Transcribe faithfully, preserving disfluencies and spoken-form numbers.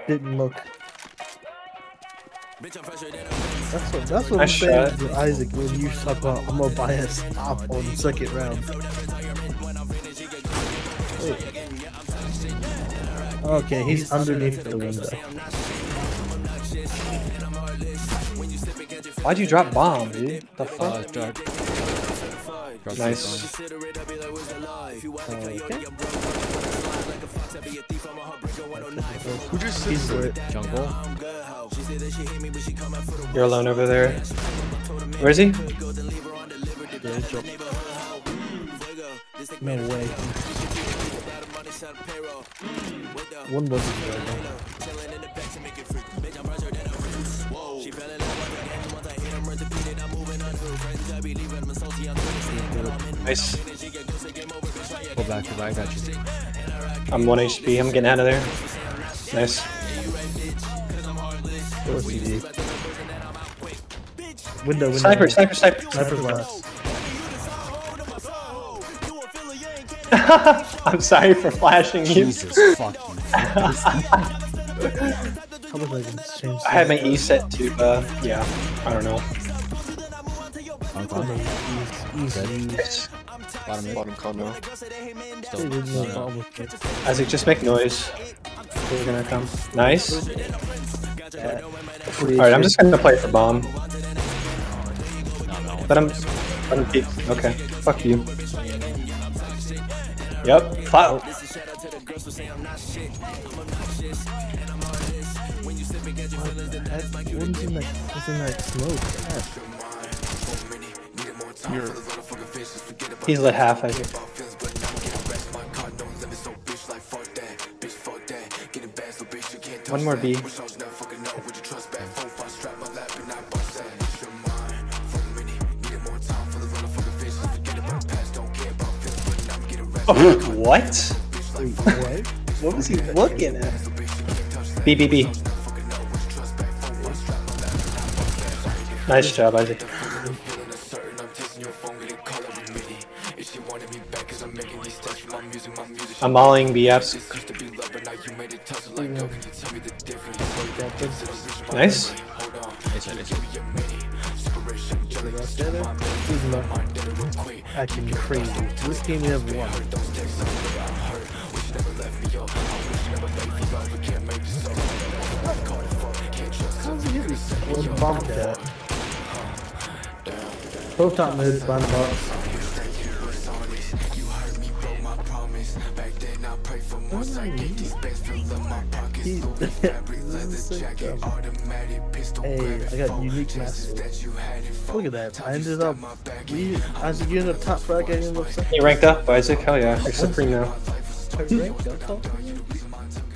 didn't look. That's what, that's what Nice I'm saying shot. to Isaac when you talk about I'm gonna buy a stop on the second round. Wait. Okay, he's underneath the window. Why'd you drop bomb, dude? The fuck? Uh, drop. Drop Nice. Okay. Who just sits there? Jungle? You're alone over there. Where is he? Yeah, jump. No way. One wasn't there. Nice. Go back to I got you. I'm one H P. I'm getting out of there. Nice. Window, window. Sniper, sniper, sniper. Sniper glass. I'm sorry for flashing you. Jesus fucking. How much I can change? I had my E set to, uh, yeah, I don't know. Easy. Bottom mid. Bottom call now. Still. There's no No, no. problem with it. Isaac, just make noise. They're gonna come. Nice. Yeah. Alright, I'm just gonna play for bomb. No, no. Let him, let him peek. Okay. Fuck you. Yep. Clout. What's in that, what's in that smoke? He's lit half, Isaac. One more B. Oh, what? What? What was he looking at? B, B, B. Nice job, Isaac. I'm mauling B apps. Nice. It's it, it's it. Acting crazy. This game we have one. One bomb cat. Both top mid, blind box. Hey, I got unique master. Look at that. I ended up. We, as you ended up top frag, I ended up second. You ranked up, Isaac? Hell yeah. You're Supreme now. Ranked up.